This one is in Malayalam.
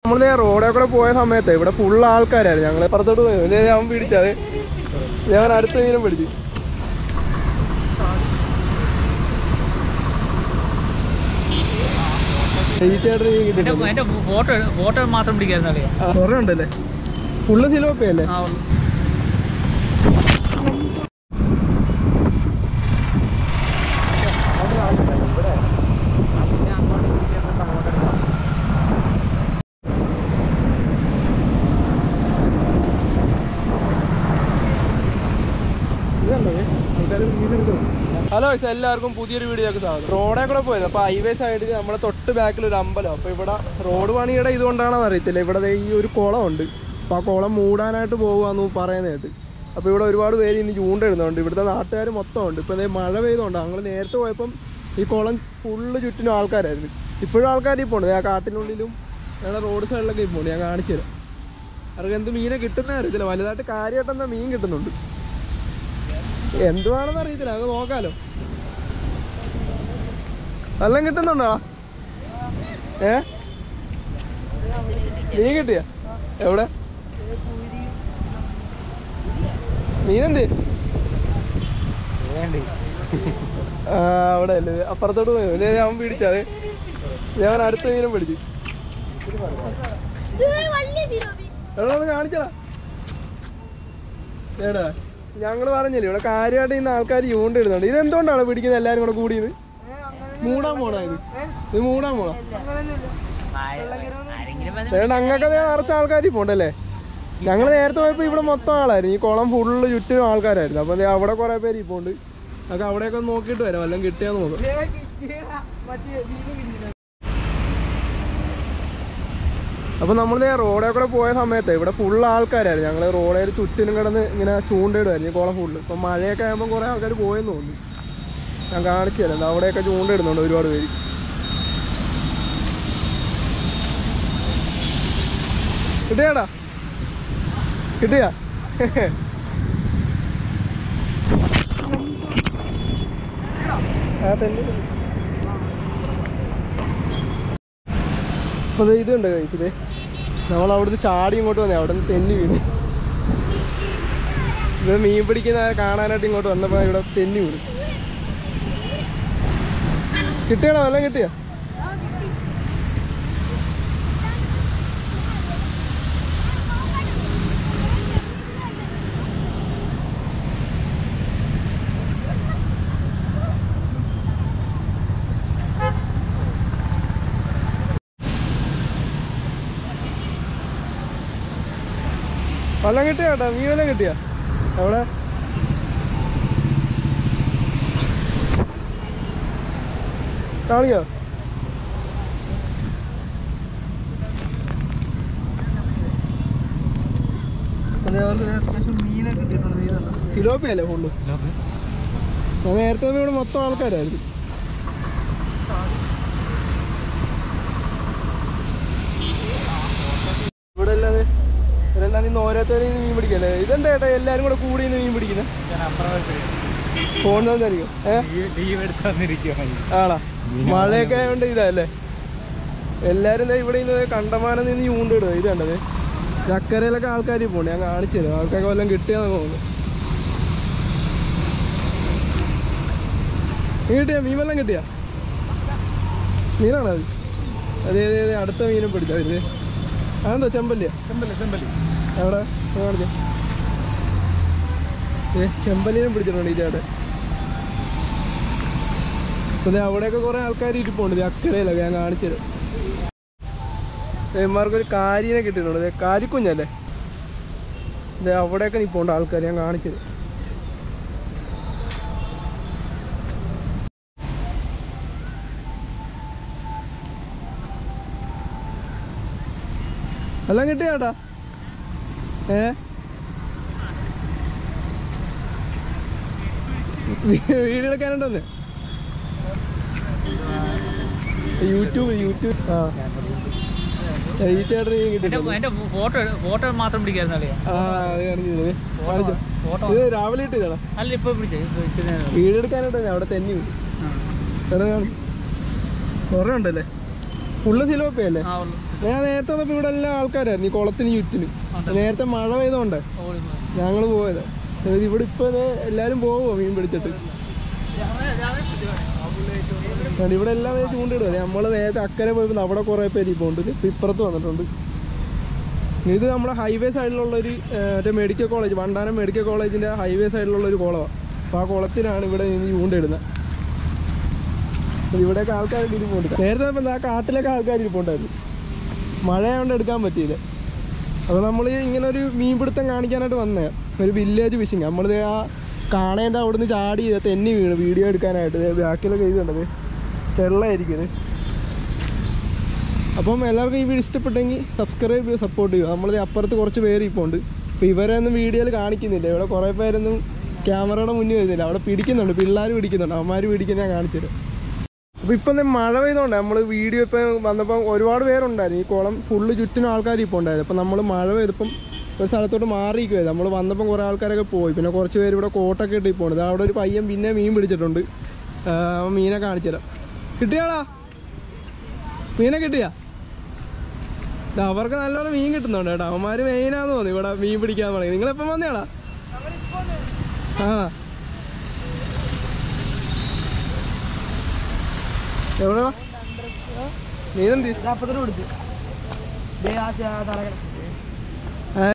നമ്മള് റോഡെ കൂടെ പോയ സമയത്ത് ഇവിടെ ഫുള്ള് ആൾക്കാരായിരുന്നു. ഞങ്ങൾ പുറത്തോട്ട് പോയത് ഞാൻ പിടിച്ചത്, ഞാൻ അടുത്ത മീനും പിടിച്ചു. ഈ ചേട്ടന് മീൻ കിട്ടിയിട്ടുണ്ട്. ഫോട്ടോ മാത്രം പിടിക്കാറുണ്ടല്ലേ? കുറേ ഉണ്ടല്ലേ, ഫുള്ള് സിലോപ്പിയല്ലേ? ഹലോ, എല്ലാവർക്കും പുതിയൊരു വീഡിയോക്ക് സ്വാഗതം. റോഡേ കൂടെ പോയത്. അപ്പോൾ ഹൈവേ സൈഡിൽ നമ്മുടെ തൊട്ട് ബാക്കിൽ ഒരു അമ്പലം. അപ്പോൾ ഇവിടെ റോഡ് പണിയുടെ ഇതുകൊണ്ടാണെന്ന് അറിയത്തില്ല, ഇവിടെ ഈ ഒരു കുളമുണ്ട്. അപ്പോൾ ആ കുളം മൂടാനായിട്ട് പോകുകയെന്ന് പറയുന്നത്. അപ്പോൾ ഇവിടെ ഒരുപാട് പേര് ഇനി ചൂണ്ടിടുന്നുണ്ട്. ഇവിടുത്തെ നാട്ടുകാർ മൊത്തം ഉണ്ട്. ഇപ്പോൾ മഴ പെയ്തുകൊണ്ട് ഞങ്ങൾ നേരത്തെ പോയപ്പം ഈ കുളം ഫുള്ള് ചുറ്റിനും ആൾക്കാരായിരുന്നു. ഇപ്പോഴും ആൾക്കാർ ഇപ്പോൾ ഉണ്ട്. ആ കാട്ടിനുള്ളിലും ഞങ്ങളുടെ റോഡ് സൈഡിലൊക്കെ ഇപ്പോൾ ഉണ്ട്. ഞാൻ കാണിച്ചു തരാം. അവർക്ക് എന്ത് മീനെ കിട്ടുന്ന അറിയത്തില്ല, വലുതായിട്ട് കാര്യമായിട്ടെന്താ മീൻ കിട്ടുന്നുണ്ട്. എന്തുവാണെന്ന് അറിയത്തില്ല, അത് നോക്കാലോ. വല്ലതും കിട്ടുന്നുണ്ടോ? മീൻ കിട്ടിയ എവിടെ? മീനെന്ത്? അവിടെ അല്ലേ, അപ്പുറത്തോട്ട് പോയത് ഞാൻ പിടിച്ചത്. ഞാൻ അടുത്ത മീനും പിടിച്ചു. എവിടെ ഒന്ന് കാണിച്ചടാ. ഏടാ, ഞങ്ങള് പറഞ്ഞില്ലേ ഇവിടെ കാര്യമായിട്ട് ഇന്ന് ആൾക്കാർ ചൂണ്ടിടുന്നുണ്ട്. ഇതെന്തുകൊണ്ടാണ് പിടിക്കുന്നത് എല്ലാരും കൂടെ കൂടിയത്? മൂടാൻ പോണോ ഇത് മൂടാൻ പോണോ? വേണ്ട, അങ്ങൊക്കെ നിറച്ച ആൾക്കാർ പോണ്ടല്ലേ. ഞങ്ങൾ നേരത്തെ പോയപ്പോൾ ഇവിടെ മൊത്തം ആളായിരുന്നു. ഈ കുളം ഫുള്ള് ചുറ്റിനും ആൾക്കാരായിരുന്നു. അപ്പം അവിടെ കുറെ പേര് ഇപ്പോൾ ഉണ്ട്. അതൊക്കെ അവിടെയൊക്കെ ഒന്ന് നോക്കിയിട്ട് വരാം, വല്ലതും കിട്ടിയാന്ന് നോക്കാം. അപ്പോൾ നമ്മൾ റോഡേ കൂടെ പോയ സമയത്ത് ഇവിടെ ഫുള്ള് ആൾക്കാരായിരുന്നു. ഞങ്ങൾ റോഡേൽ ചുറ്റിനും കിടന്ന് ഇങ്ങനെ ചൂണ്ടിടുമായിരുന്നു ഈ കുളം ഫുള്ള്. ഇപ്പം മഴയൊക്കെ ആകുമ്പോൾ കുറേ ആൾക്കാർ പോയെന്ന് തോന്നുന്നു. ഞാൻ കാണിച്ചു തരാം. അവിടെയൊക്കെ ചൂണ്ടിടുന്നുണ്ട് ഒരുപാട് പേര്. കിട്ടിയാടാ? കിട്ടിയാ? അപ്പോൾ ഇതുണ്ട് കഴിച്ചത്. നമ്മൾ അവിടുന്ന് ചാടി ഇങ്ങോട്ട് വന്നേ, അവിടെ നിന്ന് തെന്നി വീണു. ഇത് മീൻ പിടിക്കുന്ന കാണാനായിട്ട് ഇങ്ങോട്ട് വന്നപ്പോൾ ഇവിടെ തെന്നി വീണു. കിട്ടിയാണോ? വല്ലതും കിട്ടിയാ? വല്ലതും കിട്ടിയാ കേട്ടോ? മീൻ വല്ലതും കിട്ടിയാ? എവിടെ? കാണിക്കോ? മീനൊക്കെ കിട്ടിയിട്ടുണ്ട്. സിലോപ്പിയല്ലേ ഫുള്ള്? നേരത്തെ ഇവിടെ മൊത്തം ആൾക്കാരായിരുന്നു. ഇവിടെ അല്ലാതെ ഇവരെല്ലാം നിന്ന് ഓരോരുത്തരും മീൻ പിടിക്കല്ലേ. ഇതെന്താ ഏട്ടാ എല്ലാരും കൂടെ കൂടി മീൻ പിടിക്കുന്നത്? ഫോൺ തന്നിരിക്കും. ആണോ? മഴയൊക്കെ ആയതുകൊണ്ട് ഇതല്ലേ എല്ലാരും ഇവിടെ നിന്ന് കണ്ടമാനം നിന്ന് ചൂണ്ടിടുക. ഇത് കണ്ടത് ചക്കരയിലൊക്കെ ആൾക്കാർ പോണ്ട്. ഞാൻ കാണിച്ചു തരാം. ആൾക്കാർക്ക് വല്ലതും കിട്ടിയാന്ന് തോന്നുന്നു. മീൻ കിട്ടിയാ? മീൻ വല്ലതും കിട്ടിയാ? മീനാണോ അത്? അതെ അതെ അതെ, അടുത്ത മീനും പിടിച്ചാ വരുന്നത്. അതെന്താ ചെമ്പല്ലിയാ? ചെമ്പല്ലി എവിടെ കാണിച്ച? ചെമ്പല്ലിനും പിടിച്ചിട്ടുണ്ട് ഈ ചേട്ടൻ. അതെ, അവിടെയൊക്കെ കുറെ ആൾക്കാർ ഇരിപ്പുണ്ട് അക്കരയിലൊക്കെ. ഞാൻ കാണിച്ചത് ഇമാർക്കൊരു കാരീനെ കിട്ടിയിട്ടുണ്ട്. കാരിക്കുഞ്ഞല്ലേ? അതെ, അവിടെയൊക്കെ നിൽപ്പുണ്ട് ആൾക്കാർ. ഞാൻ കാണിച്ചത് എല്ലാം കിട്ടിയാട്ടാ? വീഡിയോക്കാനുണ്ടെന്ന് യൂട്യൂബ്. ആ, ഈ ചേട്ടന് കിട്ടിയിട്ടുണ്ട്. ഫോട്ടോ മാത്രം പിടിക്കാറുണ്ടല്ലേ? ആ, അത് കാണിച്ചു. ഇത് രാവിലെ ഇട്ടതാണ്. അല്ല, ഇപ്പൊ വീഡിയോ എടുക്കാനായിട്ട് അവിടെ തന്നെ ചേട്ടാ കാണും. കുറേ ഉണ്ടല്ലേ? ഫുള്ള് സിലോപ്പിയല്ലേ? ഞാൻ നേരത്തെ വന്നപ്പോൾ ഇവിടെ എല്ലാ ആൾക്കാരായിരുന്നു ഈ കുളത്തിന് ചുറ്റിനും. നേരത്തെ മഴ പെയ്തോണ്ട് ഞങ്ങൾ പോയത്. ഇവിടെ ഇപ്പൊ എല്ലാരും പോവോ മീൻ പിടിച്ചിട്ട്? ഇവിടെ എല്ലാം ചൂണ്ടിടുക. നമ്മള് നേരത്തെ അക്കരെ പോയപ്പോൾ അവിടെ കുറെ പേര് ഇപ്പോൾ ഉണ്ട്. ഇപ്പൊ ഇപ്പുറത്ത് വന്നിട്ടുണ്ട്. ഇത് നമ്മുടെ ഹൈവേ സൈഡിലുള്ളൊരു മറ്റേ മെഡിക്കൽ കോളേജ്, വണ്ടാനം മെഡിക്കൽ കോളേജിന്റെ ഹൈവേ സൈഡിലുള്ളൊരു കുളമാണ്. അപ്പോൾ ആ കുളത്തിലാണ് ഇവിടെ നിന്ന് ചൂണ്ടിടുന്നത്. ഇവിടെയൊക്കെ ആൾക്കാർ ഇരിപ്പുണ്ട്. നേരത്തെ ആ കാട്ടിലൊക്കെ ആൾക്കാർ ഇരിപ്പുണ്ടായിരുന്നു. മഴയായതുകൊണ്ട് എടുക്കാൻ പറ്റിയില്ല. അപ്പോൾ നമ്മൾ ഇങ്ങനെ ഒരു മീൻപിടുത്തം കാണിക്കാനായിട്ട് വന്നേ, ഒരു വില്ലേജ് ഫിഷിങ്. നമ്മളിത് ആ കാണേൻ്റെ അവിടെ നിന്ന് ചാടി തെന്നി വീണ് വീഡിയോ എടുക്കാനായിട്ട് ബാക്കിലൊക്കെ ചെയ്തുണ്ടത് ചെള്ളായിരിക്കുന്നത്. അപ്പം എല്ലാവർക്കും ഈ വീഡിയോ ഇഷ്ടപ്പെട്ടെങ്കിൽ സബ്സ്ക്രൈബ് ചെയ്ത് സപ്പോർട്ട് ചെയ്യുക. നമ്മളിത് അപ്പുറത്ത് കുറച്ച് പേര് ഇപ്പോൾ ഉണ്ട്. അപ്പോൾ ഇവരെയൊന്നും വീഡിയോയിൽ കാണിക്കുന്നില്ല. ഇവിടെ കുറേ പേരൊന്നും ക്യാമറയുടെ മുന്നിൽ വരുന്നില്ല. അവിടെ പിടിക്കുന്നുണ്ട്, പിള്ളേർ പിടിക്കുന്നുണ്ട്. അവന്മാർ പിടിക്കുന്ന ഞാൻ കാണിച്ചത്. അപ്പോൾ ഇപ്പം മഴ പെയ്തുകൊണ്ട് നമ്മൾ വീഡിയോ ഇപ്പം വന്നപ്പോൾ ഒരുപാട് പേരുണ്ടായിരുന്നു. ഈ കുളം ഫുള്ള് ചുറ്റിനും ആൾക്കാർ ഇപ്പോൾ ഉണ്ടായിരുന്നു. അപ്പോൾ നമ്മൾ മഴ പെയ്തപ്പം ഒരു സ്ഥലത്തോട്ട് മാറിയിരിക്കുമായിരുന്നു. നമ്മൾ വന്നപ്പം കുറേ ആൾക്കാരൊക്കെ പോയി. പിന്നെ കുറച്ച് പേര് ഇവിടെ കോട്ടൊക്കെ ഇട്ട് ഇപ്പോൾ ഉണ്ട്. അവിടെ ഒരു പയ്യൻ പിന്നെ മീൻ പിടിച്ചിട്ടുണ്ട്. മീനെ കാണിച്ചു തരാം. കിട്ടിയാടാ? മീനെ കിട്ടിയാ? അവർക്ക് നല്ലോണം മീൻ കിട്ടുന്നുണ്ട് കേട്ടോ. അവന്മാർ മെയിനാന്ന് തോന്നി ഇവിടെ മീൻ പിടിക്കാൻ തുടങ്ങി. നിങ്ങളെപ്പം വന്നേടാ? ആ എവിടെ മീനെന്ത്?